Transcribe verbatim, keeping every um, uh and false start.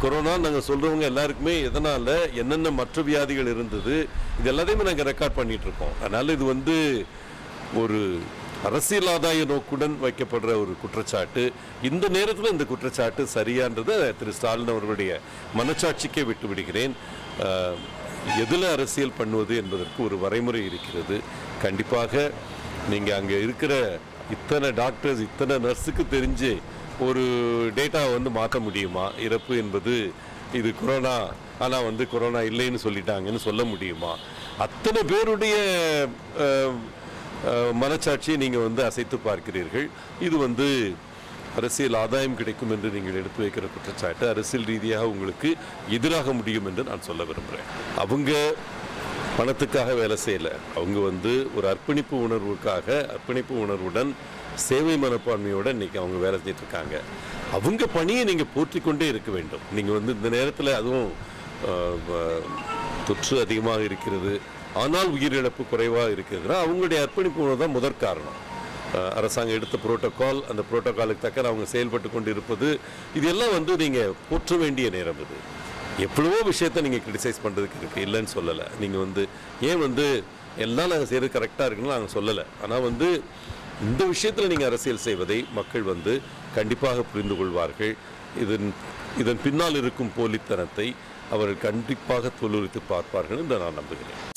Corona நாங்கள் சொல்கிறவங்க எல்லாருக்குமே எதனால் என்னென்ன மற்ற வியாதிகள் இருந்தது இது எல்லாத்தையுமே நாங்கள் ரெக்கார்ட் பண்ணிகிட்டு இருக்கோம். அதனால் இது வந்து ஒரு அரசியல் ஆதாய நோக்குடன் வைக்கப்படுற ஒரு குற்றச்சாட்டு. இந்த நேரத்தில் இந்த குற்றச்சாட்டு சரியான்றதை திரு ஸ்டாலின் அவர்களுடைய மனச்சாட்சிக்கே விட்டு விடுகிறேன். எதில் அரசியல் பண்ணுவது என்பதற்கு ஒரு வரைமுறை இருக்கிறது. கண்டிப்பாக நீங்கள் அங்கே இருக்கிற இத்தனை டாக்டர்ஸ் இத்தனை நர்ஸுக்கு தெரிஞ்சு ஒரு டேட்டாவை வந்து மாற்ற முடியுமா? இறப்பு என்பது இது கொரோனா ஆனால் வந்து கொரோனா இல்லைன்னு சொல்லிட்டாங்கன்னு சொல்ல முடியுமா? அத்தனை பேருடைய மனச்சாட்சியை நீங்கள் வந்து அசைத்து பார்க்கிறீர்கள். இது வந்து அரசியல் ஆதாயம் கிடைக்கும் என்று நீங்கள் எடுத்து வைக்கிற குற்றச்சாட்டு அரசியல் ரீதியாக உங்களுக்கு எதிராக முடியும் என்று நான் சொல்ல விரும்புகிறேன். அவங்க பணத்துக்காக வேலை செய்யலை. அவங்க வந்து ஒரு அர்ப்பணிப்பு உணர்வுக்காக அர்ப்பணிப்பு உணர்வுடன் சேவை மனப்பான்மையோடு இன்றைக்கி அவங்க வேலை செஞ்சுட்டு இருக்காங்க. அவங்க பணியை நீங்கள் போற்றி கொண்டே இருக்க வேண்டும். நீங்கள் வந்து இந்த நேரத்தில் அதுவும் தொற்று அதிகமாக இருக்கிறது, ஆனால் உயிரிழப்பு குறைவாக இருக்கிறதுனா அவங்களுடைய அர்ப்பணிப்பு உணர்வு தான் முதற் காரணம். அரசாங்கம் எடுத்த புரோட்டோகால், அந்த புரோட்டோகாலுக்கு தக்க அவங்க செயல்பட்டு கொண்டு இருப்பது, இதெல்லாம் வந்து நீங்கள் போற்ற வேண்டிய நேரம். இது எவ்வளவோ விஷயத்தை நீங்கள் கிரிட்டிசைஸ் பண்ணுறதுக்கு இருக்குது, இல்லைன்னு சொல்லலை. நீங்கள் வந்து ஏன் வந்து எல்லாம் நாங்கள் செய்கிறது கரெக்டாக இருக்குன்னு நாங்கள் சொல்லலை. ஆனால் வந்து இந்த விஷயத்தில் நீங்கள் அரசியல் செய்வதை மக்கள் வந்து கண்டிப்பாக புரிந்து கொள்வார்கள். இதன் இதன் பின்னால் இருக்கும் போலித்தனத்தை அவர்கள் கண்டிப்பாக தொழிலுரித்து பார்ப்பார்கள் என்று நான் நம்புகிறேன்.